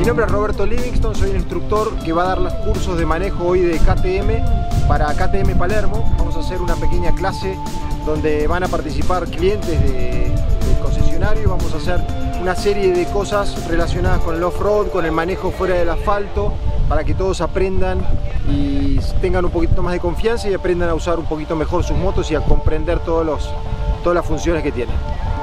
nombre es Roberto Livingston, soy el instructor que va a dar los cursos de manejo hoy de KTM para KTM Palermo. Vamos a hacer una pequeña clase donde van a participar clientes del concesionario. Vamos a hacer una serie de cosas relacionadas con el off-road, con el manejo fuera del asfalto, para que todos aprendan y tengan un poquito más de confianza y aprendan a usar un poquito mejor sus motos y a comprender todas las funciones que tienen.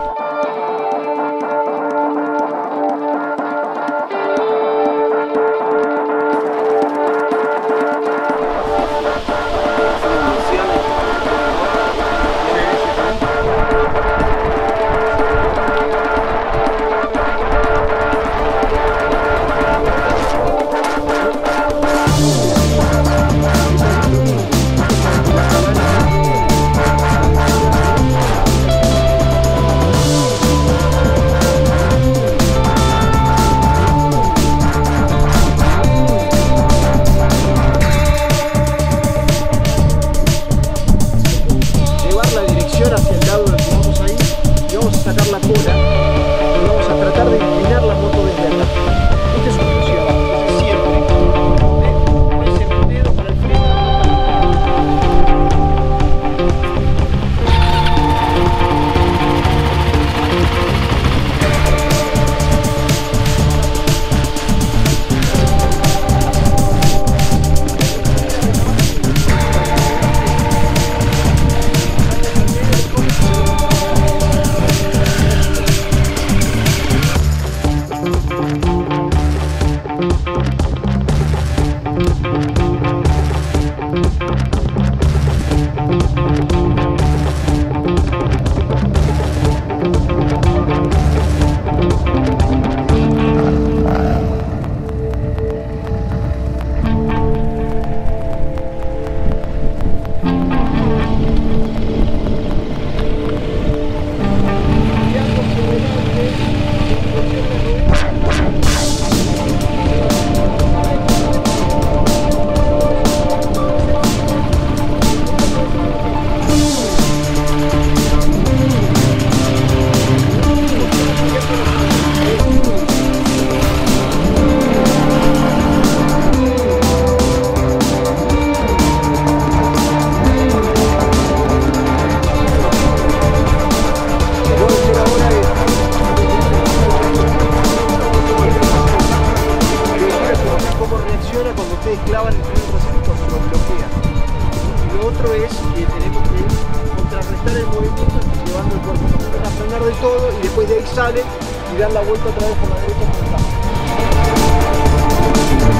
Sacar la cola y vamos a tratar de inclinar la moto desde atrás. Este es un cruce abajo, entonces siempre pones el dedo para el freno. Cuando ustedes clavan el freno trasero y cuando lo bloquean. Y lo otro es que tenemos que contrarrestar el movimiento llevando el cuerpo a frenar del todo y después de ahí sale y dar la vuelta otra vez por la derecha.